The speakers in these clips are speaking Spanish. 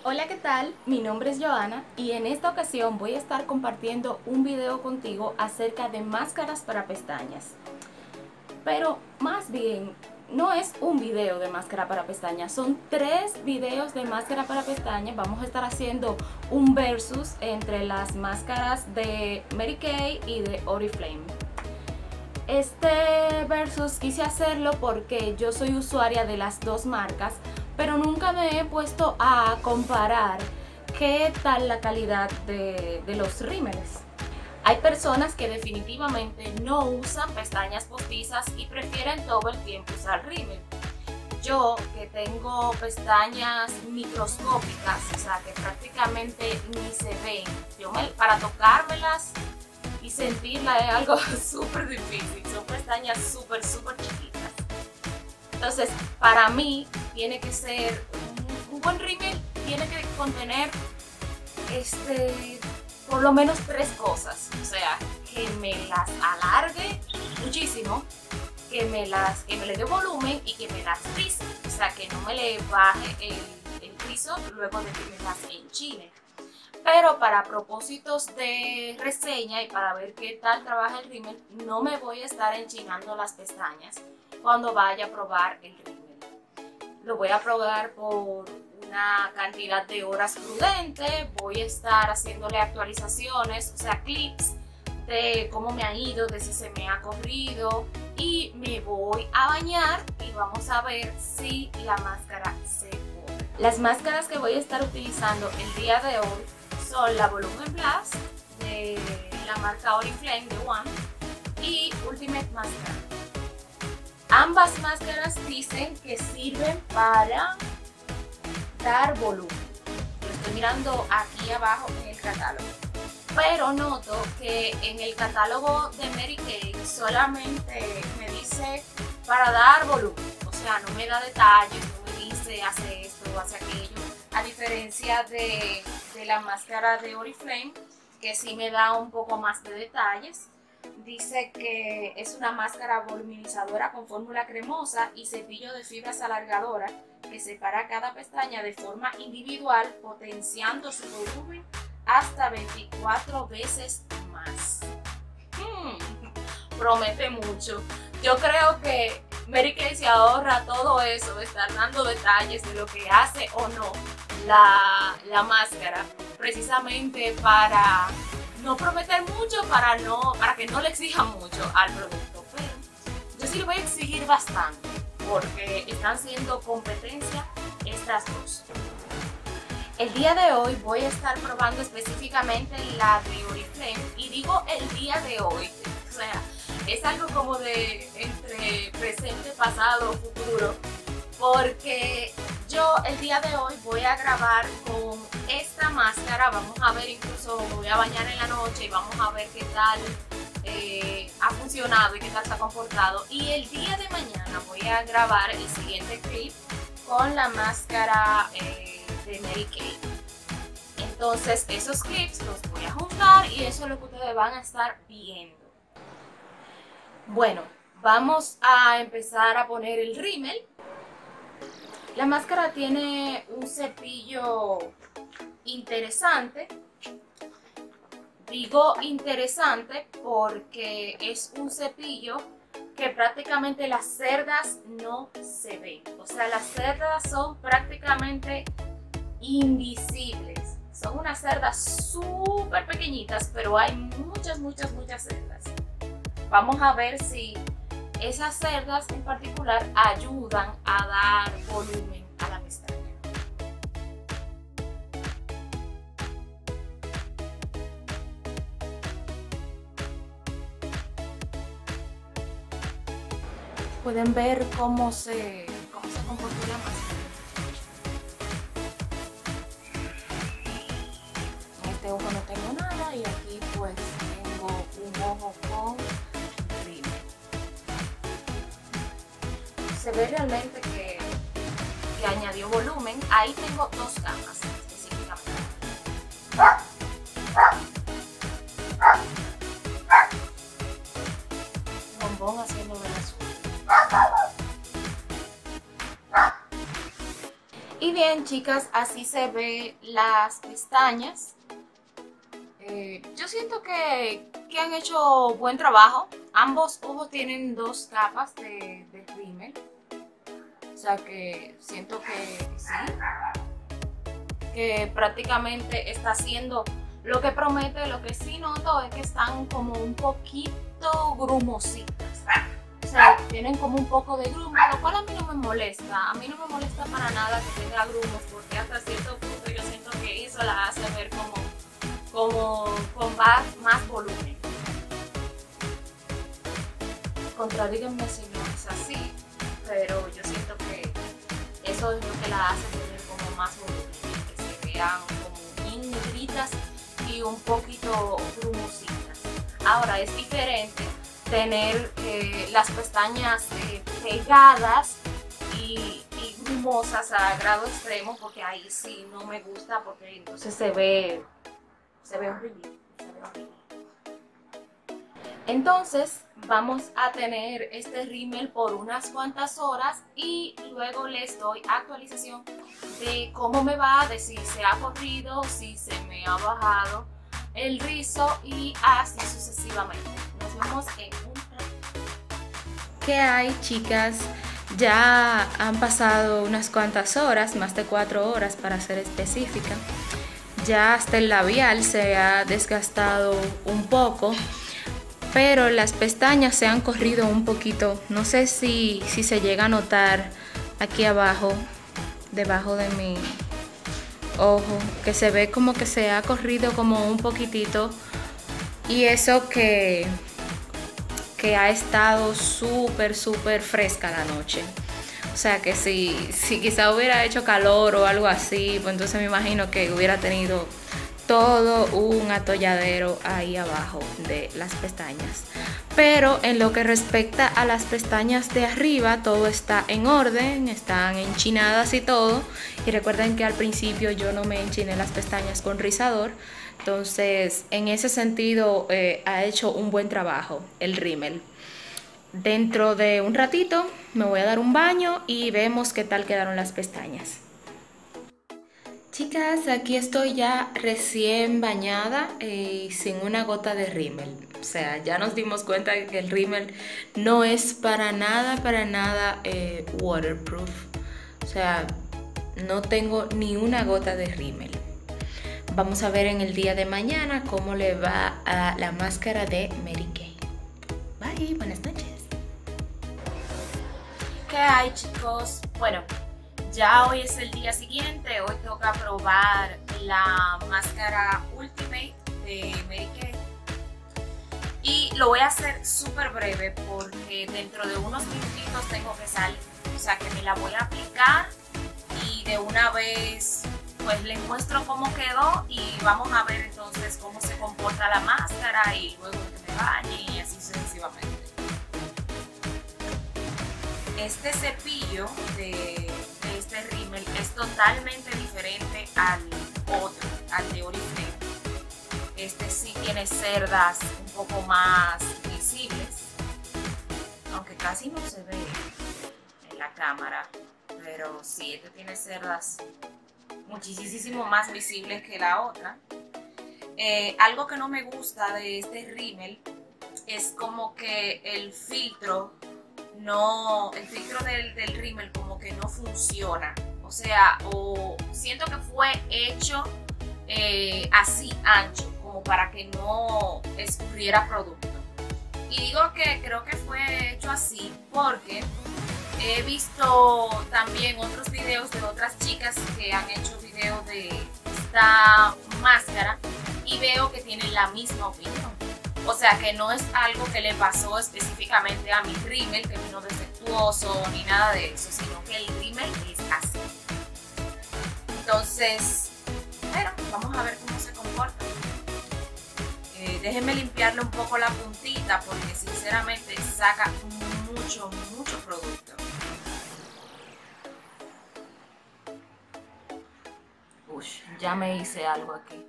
Hola, ¿qué tal? Mi nombre es Joana y en esta ocasión voy a estar compartiendo un video contigo acerca de máscaras para pestañas. Pero más bien, no es un video de máscara para pestañas, son 3 videos de máscara para pestañas. Vamos a estar haciendo un versus entre las máscaras de Mary Kay y de Oriflame. Este versus quise hacerlo porque yo soy usuaria de las dos marcas, pero nunca me he puesto a comparar qué tal la calidad de los rímeles. Hay personas que definitivamente no usan pestañas postizas y prefieren todo el tiempo usar rímel. Yo, que tengo pestañas microscópicas, o sea que prácticamente ni se ven, para tocármelas y sentirla es algo súper difícil, son pestañas súper chiquitas. Entonces, para mí tiene que ser un buen rímel, tiene que contener por lo menos 3 cosas, o sea, que me las alargue muchísimo, que me le dé volumen y que me las rise, o sea, que no me le baje el rizo luego de que me las enchine. Pero para propósitos de reseña y para ver qué tal trabaja el rímel, no me voy a estar enchinando las pestañas cuando vaya a probar el rímel. Lo voy a probar por una cantidad de horas prudente, voy a estar haciéndole actualizaciones, o sea, clips de cómo me ha ido, de si se me ha corrido, y me voy a bañar y vamos a ver si la máscara se pone. Las máscaras que voy a estar utilizando el día de hoy son la Volumen Blast de la marca Oriflame de One y Ultimate Mascara. Ambas máscaras dicen que sirven para dar volumen. Lo estoy mirando aquí abajo en el catálogo. Pero noto que en el catálogo de Mary Kay solamente me dice para dar volumen. O sea, no me da detalles, no me dice hace esto o hace aquello. A diferencia de la máscara de Oriflame, que sí me da un poco más de detalles. Dice que es una máscara voluminizadora con fórmula cremosa y cepillo de fibras alargadora que separa cada pestaña de forma individual, potenciando su volumen hasta 24 veces más. Promete mucho. Yo creo que Mary Kay se ahorra todo eso de estar dando detalles de lo que hace o no la máscara, precisamente para no prometer mucho, para que no le exija mucho al producto. Pero yo sí le voy a exigir bastante porque están siendo competencia estas dos. El día de hoy voy a estar probando específicamente la de Oriflame, y digo el día de hoy, o sea, es algo como de entre presente, pasado, futuro, porque yo el día de hoy voy a grabar con esta máscara. Vamos a ver, incluso me voy a bañar en la noche y vamos a ver qué tal ha funcionado y qué tal se ha comportado. Y el día de mañana voy a grabar el siguiente clip con la máscara de Mary Kay. Entonces esos clips los voy a juntar y eso es lo que ustedes van a estar viendo. Bueno, vamos a empezar a poner el rímel. La máscara tiene un cepillo interesante. Digo interesante porque es un cepillo que prácticamente las cerdas no se ven. O sea, las cerdas son prácticamente invisibles. Son unas cerdas súper pequeñitas, pero hay muchas cerdas. Vamos a ver si esas cerdas en particular ayudan a dar volumen a la pestaña. Pueden ver cómo se comportó la máscara. En este ojo no tengo nada y aquí pues tengo un ojo con rímel. Se ve realmente que añadió volumen. Ahí tengo 2 camas específicamente. Bombón haciendo de la suya. Y también, chicas, así se ve las pestañas. Yo siento que han hecho buen trabajo. Ambos ojos tienen 2 capas de rímel. O sea que siento que sí, que prácticamente está haciendo lo que promete. Lo que sí noto es que están como un poquito grumositas. O sea, tienen como un poco de grumo, lo cual a mí no me molesta. A mí no me molesta para nada que tenga grumos, porque hasta cierto punto yo siento que eso la hace ver como con más volumen. Contradíganme si no es así, pero yo siento que eso es lo que la hace tener como más volumen, que se vean como bien negritas y un poquito grumositas. Ahora es diferente tener las pestañas pegadas y grumosas a grado extremo, porque ahí sí no me gusta, porque entonces se ve horrible. Entonces vamos a tener este rímel por unas cuantas horas y luego les doy actualización de cómo me va, de si se ha corrido, si se me ha bajado el rizo y así sucesivamente. Nos vemos en un ratito. ¿Qué hay, chicas? Ya han pasado unas cuantas horas, más de 4 horas para ser específica. Ya hasta el labial se ha desgastado un poco, pero las pestañas se han corrido un poquito. No sé si se llega a notar aquí abajo, debajo de mi ojo, que se ve como que se ha corrido como un poquitito, y eso que ha estado súper fresca la noche. O sea que si quizá hubiera hecho calor o algo así, pues entonces me imagino que hubiera tenido todo un atolladero ahí abajo de las pestañas. Pero en lo que respecta a las pestañas de arriba, todo está en orden, están enchinadas y todo. Y recuerden que al principio yo no me enchiné las pestañas con rizador. Entonces, en ese sentido, ha hecho un buen trabajo el rímel. Dentro de un ratito me voy a dar un baño y vemos qué tal quedaron las pestañas. Chicas, aquí estoy ya recién bañada y sin una gota de rímel. O sea, ya nos dimos cuenta de que el rímel no es para nada waterproof. O sea, no tengo ni una gota de rímel. Vamos a ver en el día de mañana cómo le va a la máscara de Mary Kay. Bye, buenas noches. ¿Qué hay, chicos? Bueno, ya hoy es el día siguiente. Hoy toca probar la máscara Ultimate de Mary Kay. Y lo voy a hacer súper breve porque dentro de unos minutitos tengo que salir. O sea que me la voy a aplicar y de una vez pues les muestro cómo quedó y vamos a ver entonces cómo se comporta la máscara y luego que me bañe y así sucesivamente. Este cepillo de este rímel es totalmente diferente al otro, al de Oriflame. Este sí tiene cerdas un poco más visibles, aunque casi no se ve en la cámara, pero sí, este tiene cerdas muchísimo más visibles que la otra. Algo que no me gusta de este rímel es como que el filtro del rímel como que no funciona. O sea, o siento que fue hecho así ancho, como para que no escurriera producto. Y digo que creo que fue hecho así porque he visto también otros videos de otras chicas que han hecho videos de esta máscara y veo que tienen la misma opinión. O sea que no es algo que le pasó específicamente a mi rímel, que vino defectuoso ni nada de eso, sino que el rímel es así. Entonces, bueno, vamos a ver cómo se comporta. Déjenme limpiarle un poco la puntita porque sinceramente saca mucho producto. Uy, ya me hice algo aquí.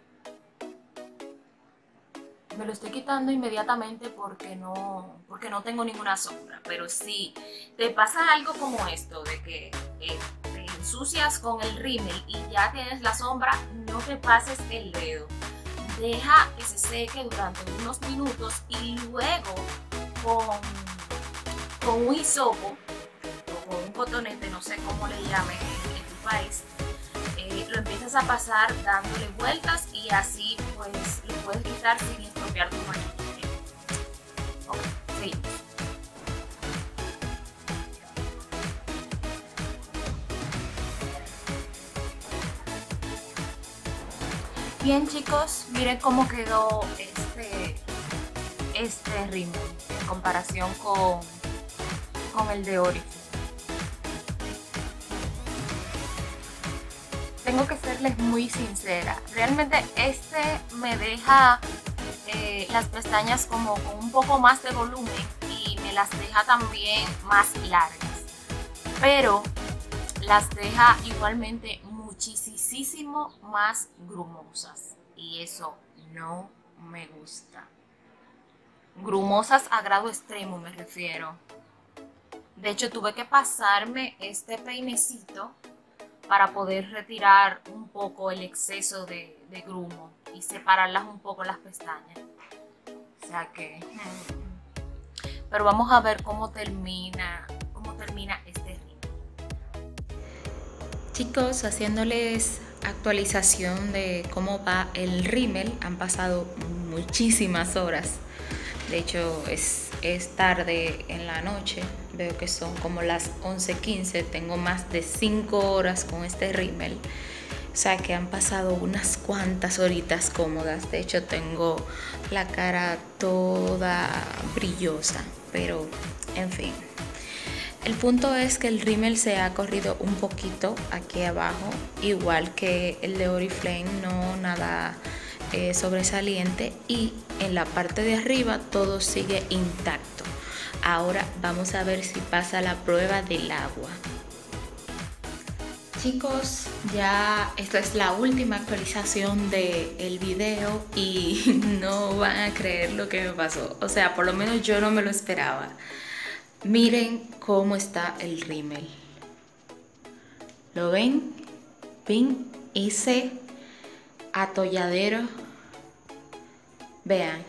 Me lo estoy quitando inmediatamente porque no tengo ninguna sombra. Pero si te pasa algo como esto, de que te ensucias con el rímel y ya tienes la sombra, no te pases el dedo. Deja que se seque durante unos minutos y luego con un hisopo o con un cotonete, no sé cómo le llamen en tu país, lo empiezas a pasar dándole vueltas y así pues lo puedes quitar sin estropear tu maquillaje. Ok, seguimos. Bien chicos, miren cómo quedó este rímel en comparación con el de Oriflame. Tengo que serles muy sincera, realmente este me deja las pestañas como con un poco más de volumen y me las deja también más largas, pero las deja igualmente muchísimo más grumosas y eso no me gusta. Grumosas a grado extremo me refiero. De hecho tuve que pasarme este peinecito para poder retirar un poco el exceso de grumo y separarlas un poco las pestañas. O sea que... Pero vamos a ver cómo termina este rímel. Chicos, haciéndoles actualización de cómo va el rímel, han pasado muchísimas horas. De hecho es tarde en la noche, veo que son como las 11:15, tengo más de 5 horas con este rímel. O sea que han pasado unas cuantas horitas cómodas. De hecho tengo la cara toda brillosa, pero en fin. El punto es que el rímel se ha corrido un poquito aquí abajo, igual que el de Oriflame, no nada sobresaliente, y en la parte de arriba todo sigue intacto. Ahora vamos a ver si pasa la prueba del agua. Chicos, ya esta es la última actualización del video y no van a creer lo que me pasó. O sea, por lo menos yo no me lo esperaba. Miren cómo está el rímel. ¿Lo ven? ¿Ven ese atolladero? Vean.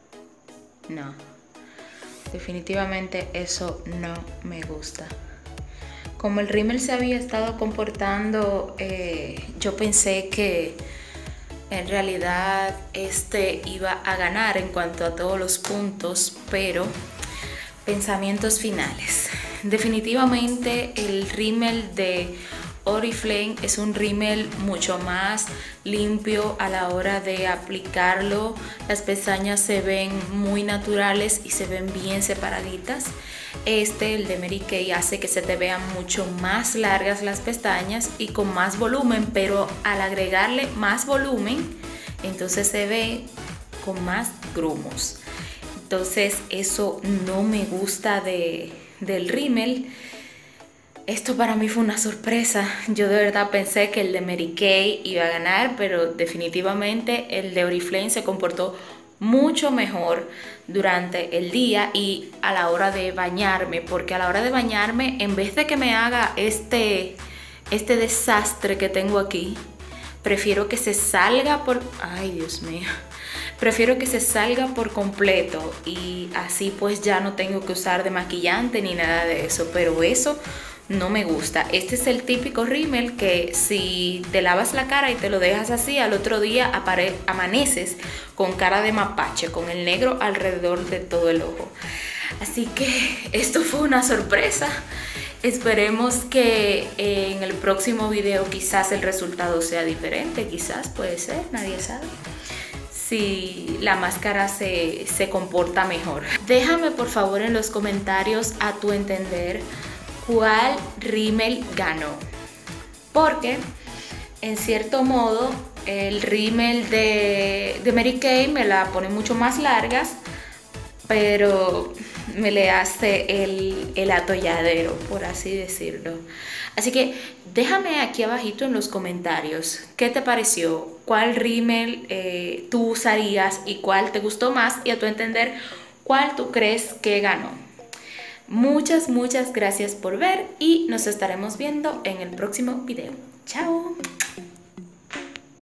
No. Definitivamente eso no me gusta. Como el rímel se había estado comportando, yo pensé que en realidad este iba a ganar en cuanto a todos los puntos, pero pensamientos finales. Definitivamente el rímel de Oriflame es un rímel mucho más limpio a la hora de aplicarlo. Las pestañas se ven muy naturales y se ven bien separaditas. El de Mary Kay, hace que se te vean mucho más largas las pestañas y con más volumen, pero al agregarle más volumen, entonces se ve con más grumos. Entonces eso no me gusta del rímel. Esto para mí fue una sorpresa. Yo de verdad pensé que el de Mary Kay iba a ganar, pero definitivamente el de Oriflame se comportó mucho mejor durante el día y a la hora de bañarme, porque a la hora de bañarme, en vez de que me haga este desastre que tengo aquí, prefiero que se salga por... Ay, Dios mío. Prefiero que se salga por completo y así pues ya no tengo que usar de ni nada de eso, pero eso no me gusta. Este es el típico rímel que si te lavas la cara y te lo dejas así, al otro día amaneces con cara de mapache, con el negro alrededor de todo el ojo. Así que esto fue una sorpresa. Esperemos que en el próximo video quizás el resultado sea diferente, quizás puede ser, nadie sabe. Si la máscara se comporta mejor. Déjame por favor en los comentarios a tu entender cuál rímel ganó, porque en cierto modo el rímel de Mary Kay me la pone mucho más largas, pero me le hace el atolladero, por así decirlo. Así que déjame aquí abajito en los comentarios qué te pareció, cuál rímel tú usarías y cuál te gustó más, y a tu entender cuál tú crees que ganó. Muchas gracias por ver y nos estaremos viendo en el próximo video. Chao.